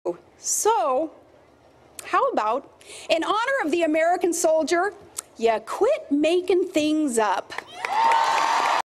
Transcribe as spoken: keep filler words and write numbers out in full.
So, how about, in honor of the American soldier, you quit making things up?